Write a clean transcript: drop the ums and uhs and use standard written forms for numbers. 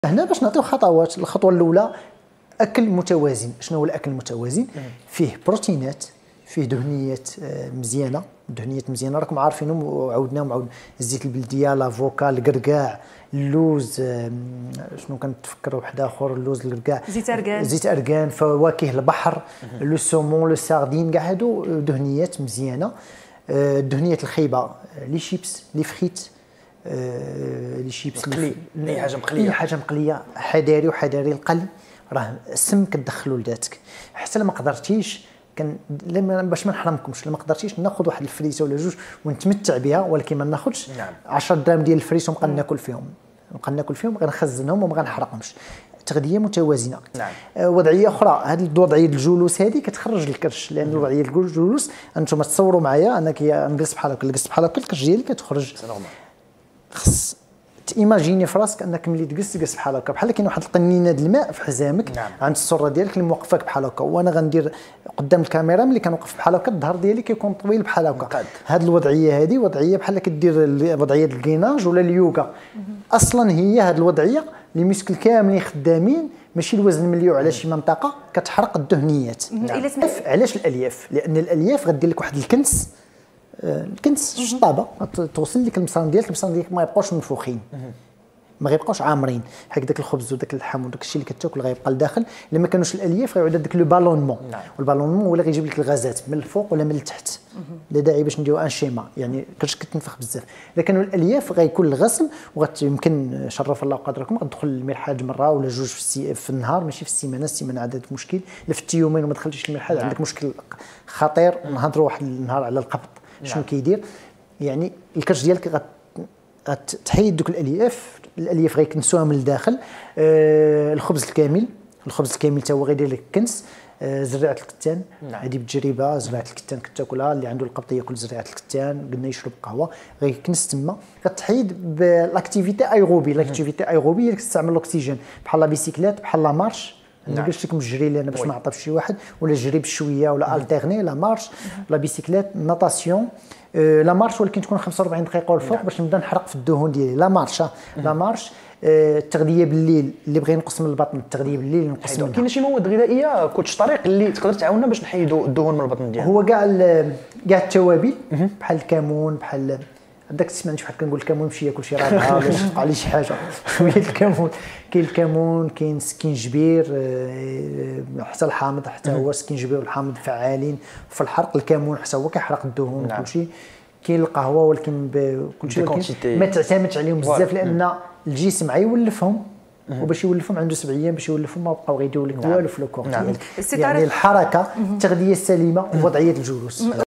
هنا باش نعطيو خطوات. الخطوه الاولى اكل متوازن. شنو هو الاكل المتوازن؟ فيه بروتينات، فيه دهنيات مزيانه. الدهنيات مزيانه راكم عارفينهم وعاودناهم الزيت البلديه، لافوكا، الكركاع، اللوز، شنو كنتفكر واحد اخر، اللوز، الكركاع، زيت اركان، فواكه البحر، لو سومون، لو ساردين، كاع هادو دهنيات مزيانه. الدهنيات الخايبه لي شيبس، لي فريت، لي شيبس مقلي، اي حاجه مقليه، اي حاجه مقليه، حذاري وحذاري القلي، راه السم كتدخلو لذاتك. حتى لما قدرتيش باش ما نحرمكمش، لما قدرتيش ناخذ واحد الفريسه ولا جوج ونتمتع بها، ولكن ما ناخذش 10 دراهم ديال الفريسه ونبقى ناكل فيهم، غنخزنهم وما غنحرقهمش. تغذيه متوازنه. وضعيه اخرى، هذه الوضعيه الجلوس هذه كتخرج الكرش، لان الوضعيه الجلوس انتم تصوروا معايا انك نجلس بحال هكا، جلست بحال هكا، الكرش ديالي كتخرج. خص تيماجيني في راسك انك ملي تجلس بحال هكا، بحال كاين واحد القنينه ديال الماء في حزامك عند السره ديالك اللي موقفاك بحال هكا، وانا غندير قدام الكاميرا ملي كنوقف بحال هكا الظهر ديالي كيكون طويل بحال هكا. هذه الوضعيه هذه وضعيه بحال كدير وضعيه الكيناج ولا اليوغا. اصلا هي هذه الوضعيه لي مسكل كاملين خدامين، ماشي الوزن مليوع على شي منطقه، كتحرق الدهنيات. علاش الالياف؟ لان الالياف غدير لك واحد الكنس الشطابه، توصل لك المصران ديالك ما يبقاوش منفوخين، ما غيبقاوش عامرين، بحال داك الخبز وداك اللحم وداك الشيء اللي كتاكل غيبقى لداخل. الا ما كانوش الالياف غيعود داك لو بالونمون، والبالونمون هو اللي غيجيب لك الغازات من الفوق ولا من التحت. لا داعي باش نديرو ان شيما، يعني كرش كتنفخ بزاف. الا كانوا الالياف غيكون الغسل، ويمكن شرف الله قدركم غتدخل المرحاض مره ولا جوج في النهار، ماشي في السيمانه عندك مشكل. الا في اليومين وما دخلتيش المرحاض عندك مشكل خطير. نهضروا واحد النهار على القبض. شنو كيدير؟ يعني الكرش ديالك غتحيد دوك الالياف غيكنسوها من الداخل. الخبز الكامل حتى هو غيدير لك كنس. زريعه الكتان، هذه بالتجربه، زريعه الكتان كتاكلها، اللي عنده القبض ياكل زريعه الكتان، قلنا يشرب قهوه، غيكنس تما. كتحيد بالاكتيفيتي ايروبي. الاكتيفيتي ايروبي هي كتستعمل الاكسجين، بحال لا بيسيكلات، بحال لا مارش. انا قلت لكم الجري اللي انا باش ما نعطيش شي واحد، ولا الجري بشويه، ولا التيرني، لا مارش، لا بيسيكلات، ناتاسيون، لا مارش، ولكن تكون 45 دقيقه والفوق باش نبدا نحرق في الدهون ديالي. لا مارش. التغذيه بالليل، اللي بغى ينقص من البطن، التغذيه بالليل ينقص منها. كاين شي مواد غذائيه كوتش طريق اللي تقدر تعاوننا باش نحيدوا الدهون من البطن ديالنا؟ هو كاع التوابل، بحال الكمون، بحال هذاك تسمع شي واحد كنقول الكمون يمشي ياكل شي رابعه ولا يشق عليه شي حاجه. شويه الكمون، كاين السكينجبير، حتى الحامض، حتى هو السكينجبير والحامض فعالين في الحرق. الكمون حتى هو كيحرق الدهون وكلشي. كاين القهوه، ولكن كلشي ما تعتمدش عليهم بزاف، لان الجسم غيولفهم، وباش يولفهم عنده 7 ايام باش يولفهم، ما بقاو غيديروا لك والو في الكور ديالك. يعني الحركه، التغذيه السليمه، ووضعيه الجلوس.